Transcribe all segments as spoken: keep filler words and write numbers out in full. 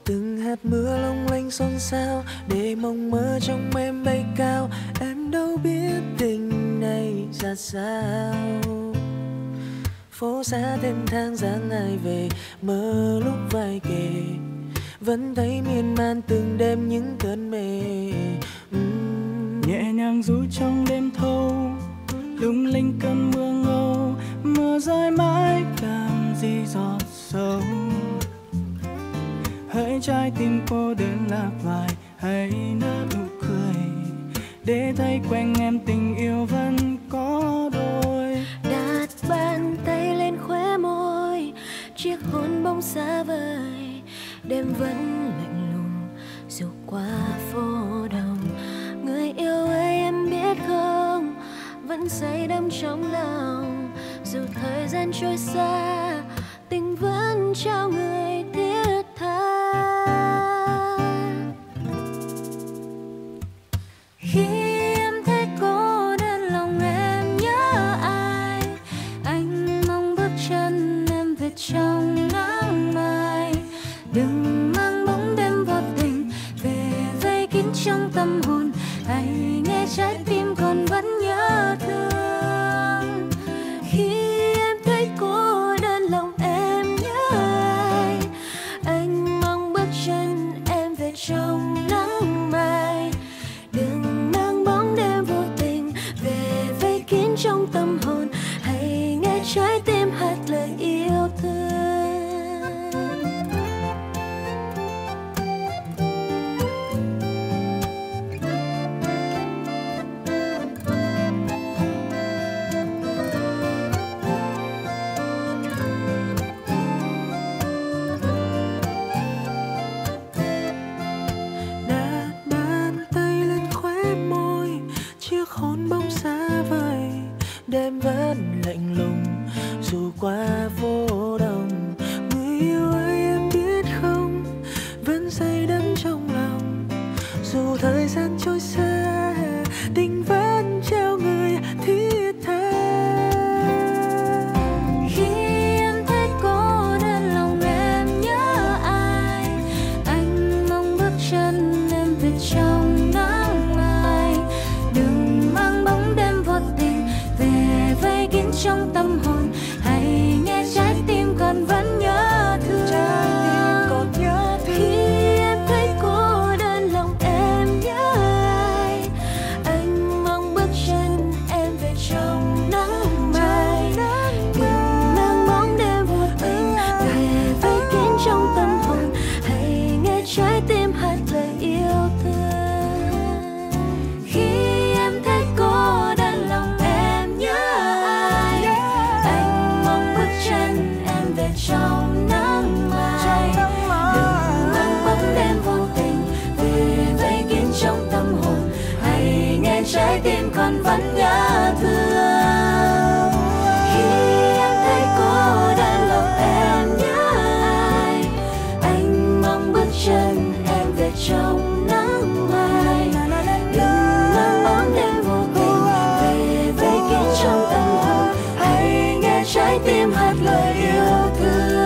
Từng hạt mưa long lanh xôn xao để mộng mơ trong em bay cao. Em đâu biết tình này ra sao. Phố xá thêm thang dáng ai về, mơ lúc vai kề, vẫn thấy miên man từng đêm những cơn mê. uhm. Nhẹ nhàng ru trong đêm thâu, lung linh cơn mưa ngâu, mưa rơi mãi làm gì giọt sâu. Hỡi trái tim cô đơn lạc loài, hãy nở nụ cười để thấy quanh em tình yêu vẫn có đôi. Đặt bàn tay lên khóe môi, chiếc hôn bông xa vời. Đêm vẫn lạnh lùng dù qua phố đông. Người yêu ơi em biết không, vẫn say đắm trong lòng. Dù thời gian trôi xa, tình vẫn trao người thiết tha. Khi em thấy cô đơn lòng em nhớ ai, anh mong bước chân em về trong nắng mai. Đừng mang bóng đêm vô tình về vây kín trong tâm hồn. Hãy nghe trái tim còn vẫn nhớ thương. Khi em thấy cô đơn lòng em nhớ ai, anh mong bước chân em về trong nắng mai. Đừng mang bóng đêm vô tình về vây kín trong tâm hồn. Hãy nghe trái tim hát lời yêu thương. Hôn bóng xa vời, đêm vẫn lạnh lùng dù qua phố đông. Người yêu ơi em biết không, vẫn say đắm trong lòng. Dù thời gian trôi xa, tình vẫn trao người thiết tha. Khi em thấy cô đơn lòng em nhớ ai, anh mong bước chân em về trong nắng mai. Đừng mang bóng đêm vô tình về vây kín trong tâm hồn. Hãy nghe trái tim còn vẫn nhớ thương. Khi em thấy cô đơn lòng em nhớ ai, anh mong bước chân em về trong nắng mai. Đừng mang bóng đêm vô tình về vây kín trong tâm hồn. Hãy nghe trái tim hát lời yêu thương. Khi em thấy cô đơn lòng em nhớ ai, anh mong bước chân em về trong nắng mai. Đừng mang bóng đêm vô tình về vây kín trong tâm hồn. Hãy nghe trái tim còn vẫn nhớ thương. Khi em thấy cô đơn lòng em nhớ ai, anh mong bước chân em về trong nắng mai. Đừng mang bóng đêm vô tình về vây kín trong tâm hồn. Hãy nghe trái tim hát lời yêu thương.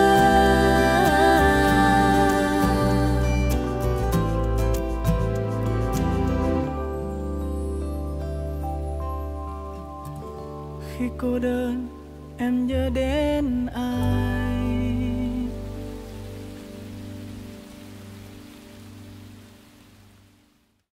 Khi cô đơn em nhớ đến ai.